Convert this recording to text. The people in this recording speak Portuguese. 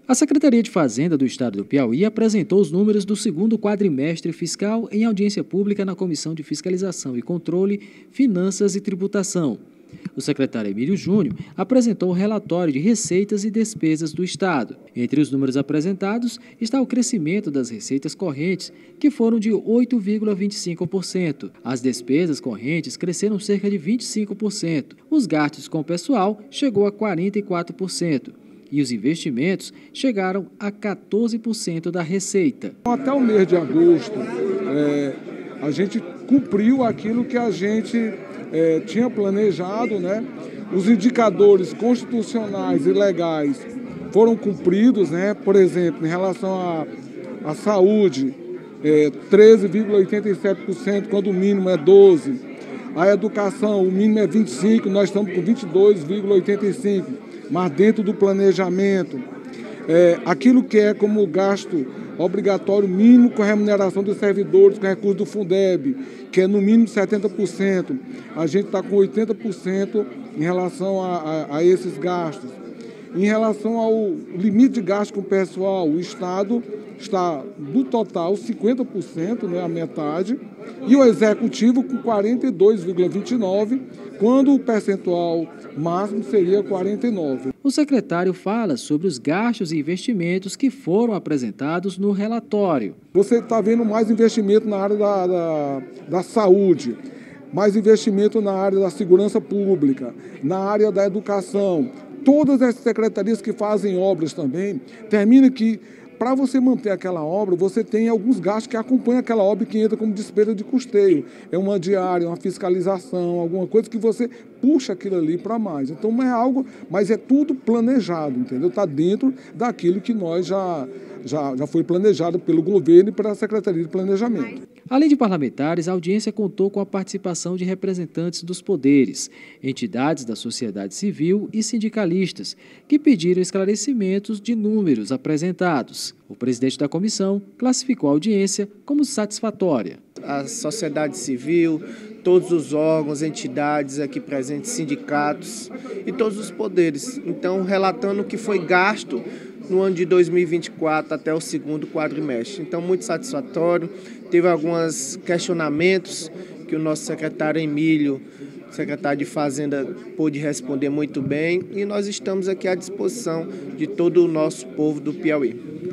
A Secretaria de Fazenda do Estado do Piauí apresentou os números do segundo quadrimestre fiscal em audiência pública na Comissão de Fiscalização e Controle, Finanças e Tributação. O secretário Emílio Júnior apresentou o relatório de receitas e despesas do Estado. Entre os números apresentados está o crescimento das receitas correntes, que foram de 8,25%. As despesas correntes cresceram cerca de 25%. Os gastos com o pessoal chegou a 44%. E os investimentos chegaram a 14% da receita. Até o mês de agosto, a gente cumpriu aquilo que a gente tinha planejado, né? Os indicadores constitucionais e legais foram cumpridos, né? Por exemplo, em relação à saúde, 13,87%, quando o mínimo é 12%. A educação, o mínimo é 25%, nós estamos com 22,85%. Mas dentro do planejamento, aquilo que é como gasto obrigatório mínimo com a remuneração dos servidores, com recurso do Fundeb, que é no mínimo 70%, a gente está com 80% em relação a esses gastos. Em relação ao limite de gasto com o pessoal, o Estado está, do total, 50%, né, a metade, e o Executivo com 42,29%, quando o percentual máximo seria 49%. O secretário fala sobre os gastos e investimentos que foram apresentados no relatório. Você está vendo mais investimento na área da saúde, mais investimento na área da segurança pública, na área da educação. Todas as secretarias que fazem obras também, termina que, para você manter aquela obra, você tem alguns gastos que acompanham aquela obra que entra como despesa de custeio. É uma diária, uma fiscalização, alguma coisa que você puxa aquilo ali para mais. Então não é algo, mas é tudo planejado, entendeu? Está dentro daquilo que nós já foi planejado pelo governo e pela Secretaria de Planejamento. Além de parlamentares, a audiência contou com a participação de representantes dos poderes, entidades da sociedade civil e sindicalistas, que pediram esclarecimentos de números apresentados. O presidente da comissão classificou a audiência como satisfatória. A sociedade civil, todos os órgãos, entidades aqui presentes, sindicatos e todos os poderes. Então, relatando o que foi gasto no ano de 2024 até o segundo quadrimestre. Então, muito satisfatório. Teve alguns questionamentos que o nosso secretário Emílio, secretário de Fazenda, pôde responder muito bem. E nós estamos aqui à disposição de todo o nosso povo do Piauí.